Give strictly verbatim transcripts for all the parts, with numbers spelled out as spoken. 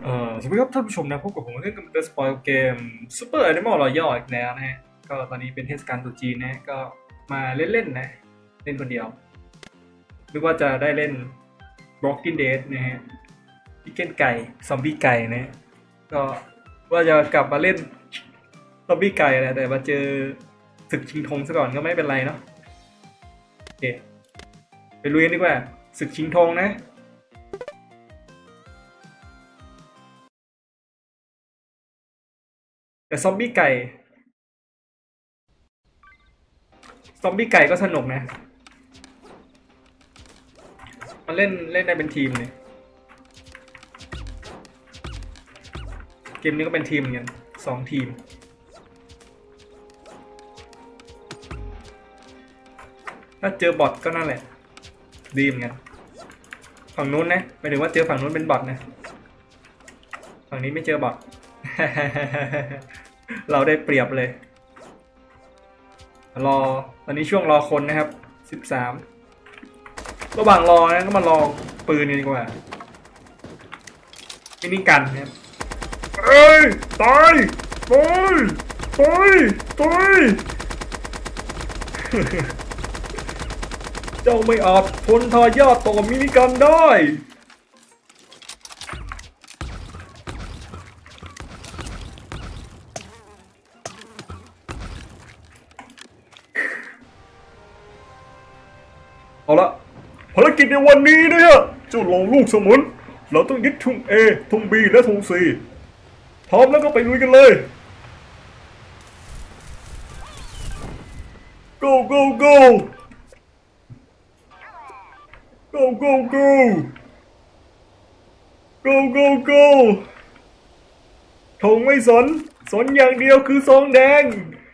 เอ่อสวัสดีครับท่านผู้ชมนะพบกับผมเล่นกับเดอะสปอยเกม Super Animal Royale อีกแล้วนะฮะก็ตอนนี้เป็นเทศกาลตรุษจีนนะก็มาเล่นๆนะเล่นคนเดียวนึกว่าจะได้เล่น Walking Dead นะฮะพิกเก้นไก่ซอมบี้ไก่นะก็ว่าจะกลับมาเล่นซอมบี้ไก่แหละแต่มาเจอศึกชิงธงซะก่อนก็ไม่เป็นไรเนาะโอเคไปลุยกันดีกว่าศึกชิงธงนะแต่ซอมบี้ไก่ซอมบี้ไก่ก็สนุกนะมันเล่นเล่นได้เป็นทีมเลยเกมนี้ก็เป็นทีมเหมือนกันสองทีมถ้าเจอบอทก็นั่นแหละดีเหมือนกันฝั่งนู้นนะหมายถึงว่าเจอฝั่งนู้นเป็นบอทนะฝั่งนี้ไม่เจอบอท เราได้เปรียบเลยรอตอนนี้ช่วงรอคนนะครับสิบสามระหว่างรอนะก็มารอปืนกันดีกว่ามินิกันนะครับเอ้ยตายตายตายตายเจ้าไม่อาจพ้นทายาทต่อมินิกันได้เอาละภารกิจในวันนี้นะฮะเจ้าลงลูกสมุนเราต้องยึดธง A ธง B และธง C พร้อมแล้วก็ไปลุยกันเลย go go go go go go go go go ธงไม่สนสนอย่างเดียวคือซองแดง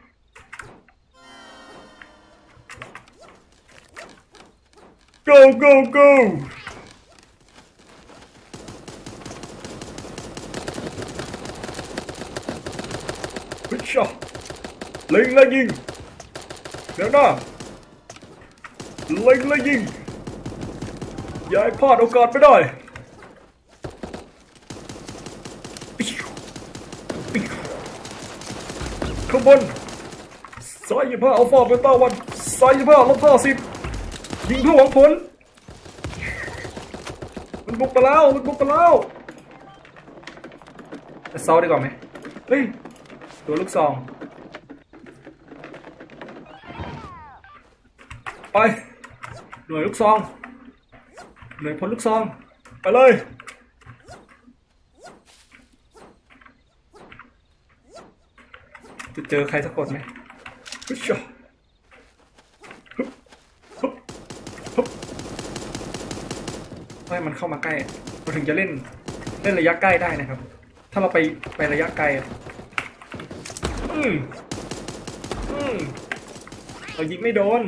go go go พิชช่าเล็งและยิงเดี๋ยวนะเล็งและยิงอย่าให้พลาดโอกาสไปได้ข้างบนสายยี่ห้าอัลฟาเบต้าวันสายยี่ห้าลบห้าสิบยิงเพื่อหวังผลมันบุกไปแล้วมันบุกไปแล้วจะเซาดีกว่าไหมเฮ้ยตัวลูกซองไปหน่วยลูกซองหน่วยพลลูกซองไปเลยจะเจอใครสักคนไหมฮึชให้มันเข้ามาใกล้เราถึงจะเล่นเล่นระยะใกล้ได้นะครับถ้าเราไปไประยะไกลอืมอืมเรายิงไม่โดน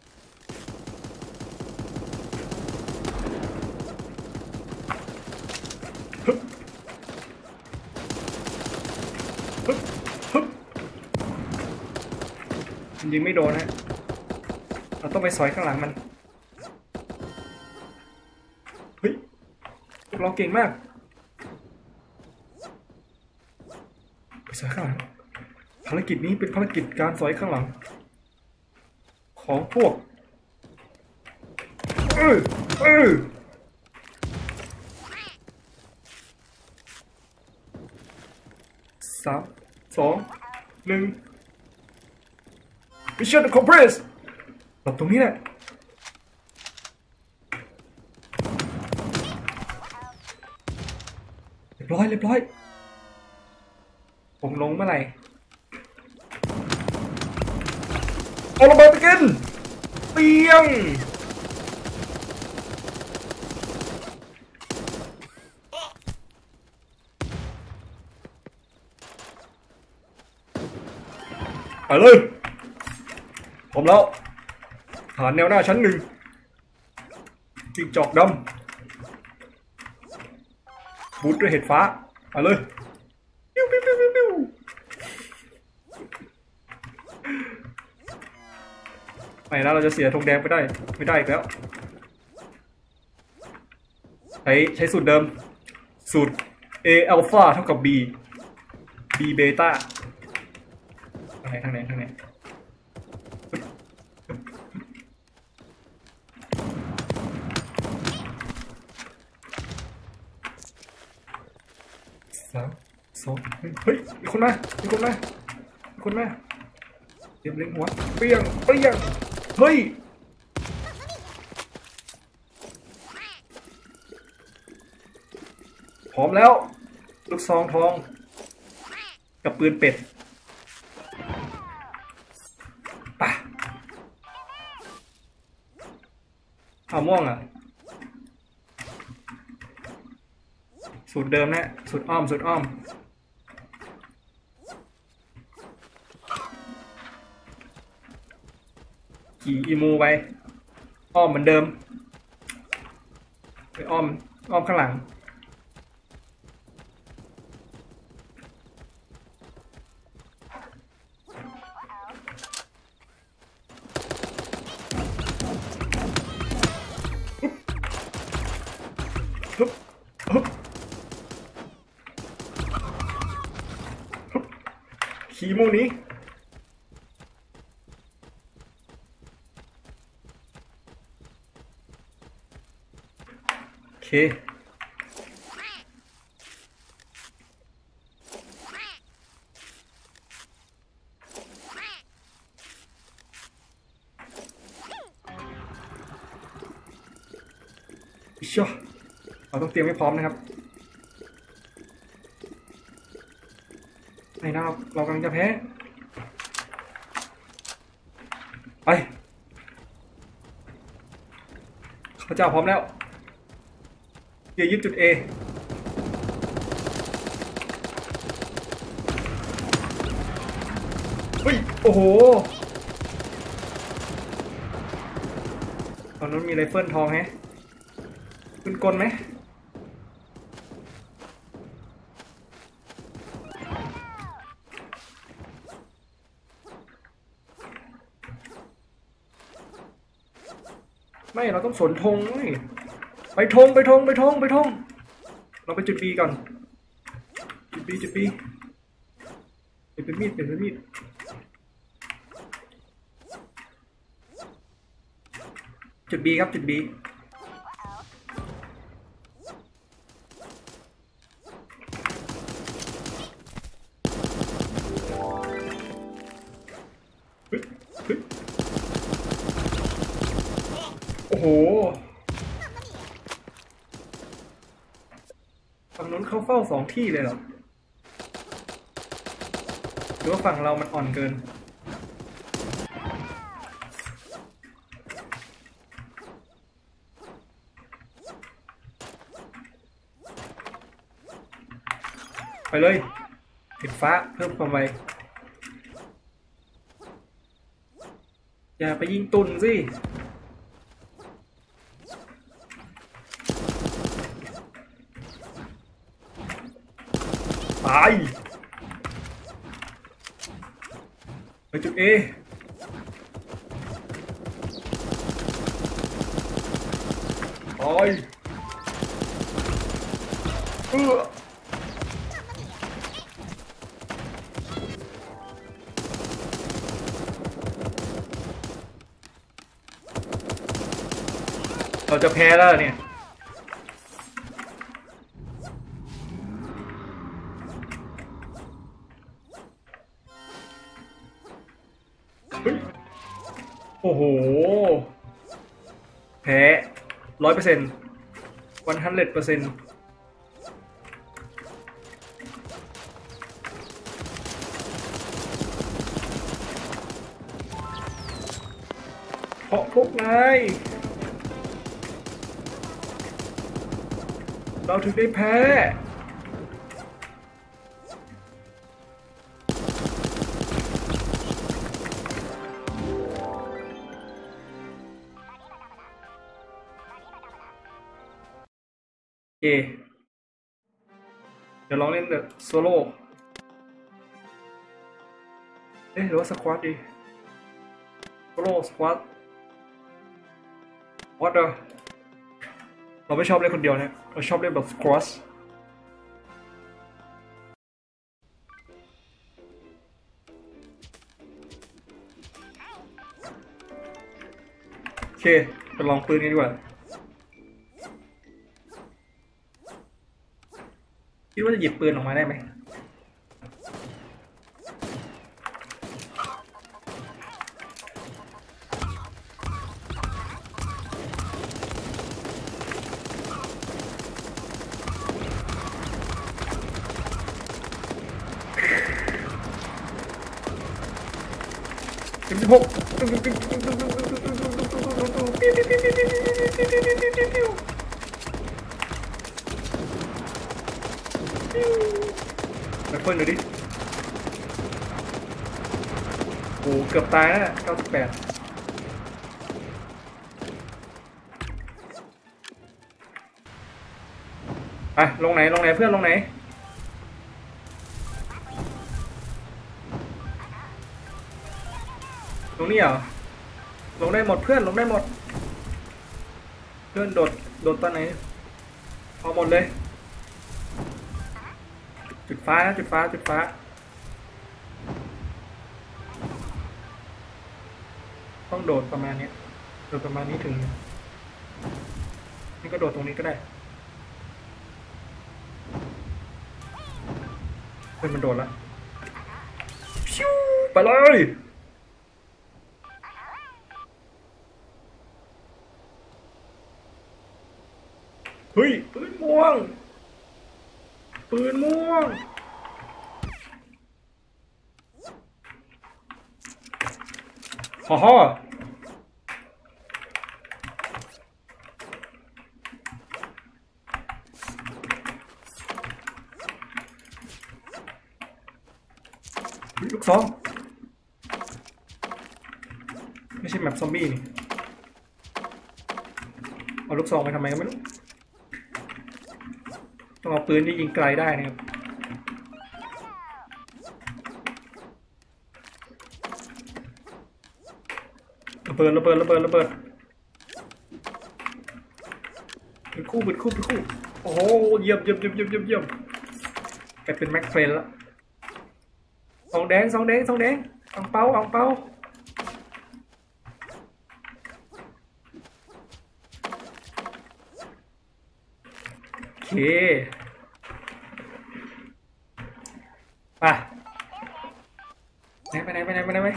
ยิงไม่โดนนะเราต้องไปสอยข้างหลังมันเฮ้ยพวกเราเก่งมากไปสอยข้างหลังภารกิจนี้เป็นภารกิจการสอยข้างหลังของพวกเออเออสามสองหนึ่งมิชชั่นคอมเพรสหลบตรงนี้แหละเรียบร้อยเรียบร้อยผมลงเมื่อไหร่เอาระเบิดไปกินเปียงไปเลยผมแล้วฐานแนวหน้าชั้นหนึ่งจิ้งจอกดำบูทด้วยเห็ดฟ้าไปเลยปิ้วปิ้วปิ้วปิ้วไม่แล้วเราจะเสียธงแดงไปได้ไม่ได้อีกแล้วใช้ใช้สูตรเดิมสูตร A อัลฟาเท่ากับ B B เบต้าทางไหนทางไหนทางไหนสามสองเฮ้ยมีคนมามีคนมามีคนมาเตรียมเล็งหัวเปรี้ยงเปรี้ยงเฮ้ยพร้อมแล้วลูกซองทองกับปืนเป็ดป่ะเอาม่วงอ่ะสูตรเดิมนะสูตรอ้อมสูตรอ้อมขี่อีมูไปอ้อมเหมือนเดิมไปอ้อมอ้อมข้างหลังฮึบฮึบฮึบขี่มูนี้โอเคอิชเราต้องเตรียมให้พร้อมนะครับในหน้าเรากำลังจะแพ้ไปข้าพเจ้าพร้อมแล้วเดี๋ยวยึดจุด A เฮ้ยโอ้โหตอนนั้นมีไรเฟิลทองแฮะปืนกลไหมไม่เราต้องสนธงเว้ยไปธงไปธงไปธงไปธงเราไปจุด B ก่อนจุด B จุด B เป็นมีดเป็นมีดจุด B ครับจุด Bโอ้โหฝั่งนู้นเขาเฝ้าสองที่เลยเหรอหรือว่าฝั่งเรามันอ่อนเกินไปเลยปิดฟ้าเพิ่มความไวอย่าไปยิงตุนสิตายไปจุด A ตายเออเราจะแพ้แล้วเนี่ยโอ้โหแพ้ร้อยเปอร์เซ็นต์วันฮันเด็ดเปอร์เซ็นต์เพราะพวกนายเราถึงได้แพ้เดี๋ยวลองเล่นแบบโซโล่เอ๊ะหรือว่าสควอตดีโซโล่สควอตวัดเดอเราไม่ชอบเล่นคนเดียวเนี่ยเราชอบเล่นแบบสควอตเคไปลองปืนกันดีกว่าคิดว่าจะหยิบปืนออกมาได้ไหมสิบหกไปเพิ่นดูดิโอ้เกือบตายแล้วเก้าสิบแปดไปลงไหนลงไหนเพื่อนลงไหนลงนี่เหรอลงได้หมดเพื่อนลงได้หมดเพื่อนโดดโดดตอนไหนเอาหมดเลยจุดฟ้านะจุดฟ้าจุดฟ้าต้องโดดประมาณนี้โดดประมาณนี้ถึงนี่ก็โดดตรงนี้ก็ได้เพื่อนมันโดดแล้วพิ้วไปเลยเฮ้ยปืนม่วงปืนม่วงฮ่าฮ่าลูกซองไม่ใช่แมปซอมบี้นี่เอาลูกซองไปทำไมก็ไม่รู้ต้องเอาปืนที่ยิงไกลได้นะครับระเบิดระเบิดระเบิดระเบิดเป็นคู่เป็นคู่เป็นคู่โอ้โหเยี่ยมเยี่ยมเยี่ยมเยี่ยมเยี่ยมเยี่ยมกลายเป็นแม็กเฟรนแล้วสองแดงสองแดงสองแดงอังเปาอังเปาโอเคไปไหนไปไหนไปไหนไปไหน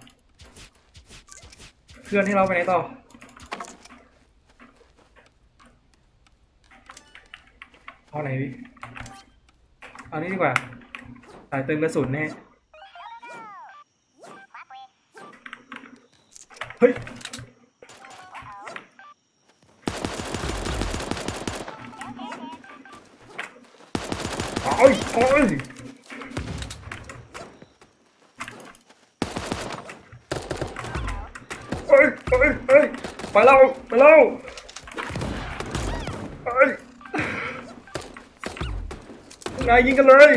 เพื่อนให้เราไปไหนต่อเอาไหนดิเอานี้ดีกว่าสายเติมกระสุนแน่เฮ้ยโอ้ยโอ้ยเฮ้ยเฮ้ยเฮ้ยไปแล้วไปแล้วเฮ้ยนายยิงกันเลย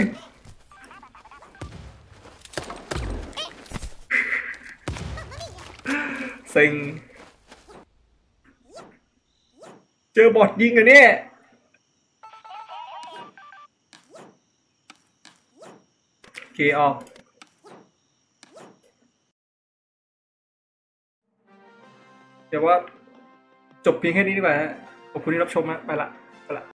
เซ็งเจอบอทยิงอะเนี่ยโอเคออกเดี๋ยวว่าจบเพียงแค่นี้ดีกว่าฮะขอบคุณที่รับชมนะไปละไปละ